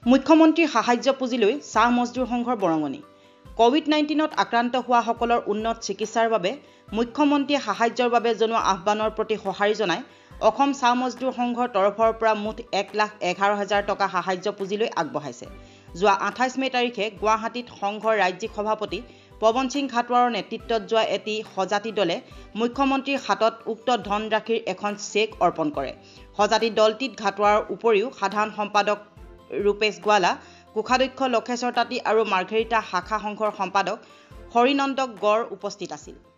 মুখ্যমন্ত্ৰীৰ সাহায্য পুঁজিলৈ চাহ মজদুৰ সংঘৰ বৰঙণি। কোভিড-19ত আক্ৰান্ত হোৱাসকলৰ উন্নত চিকিৎসাৰ বাবে মুখ্যমন্ত্ৰীয়ে সাহায্যৰ বাবে জনোৱা আহ্বানৰ প্ৰতি সঁহাৰি জনাই অসম চাহ মজদুৰ সংঘৰ তৰফৰ পৰা মুঠ 1,11,000 টকা সাহায্য পুঁজিলৈ আগবঢ়াইছে। যোৱা 28 মে তাৰিখে গুৱাহাটীত সংঘৰ ৰাজ্যিক সভাপতি পৱন সিং খাটৱাৰৰ নেতৃত্বত যোৱা এটি সজাতি দলে মুখ্যমন্ত্ৰীৰ হাতত উক্ত ধনৰাশিৰ এখন চেক অৰ্পণ কৰে। সজাতি দলটিত খাটৱাৰৰ উপৰিও সাধাৰণ সম্পাদক ৰূপেশ গোৱালা, কোষাধ্যক্ষ লক্ষেশ্বৰ তাঁতী আৰু মাৰ্ঘেৰিটা শাখা সংঘৰ সম্পাদক হৰিনন্দ গড় উপস্থিত আছিল।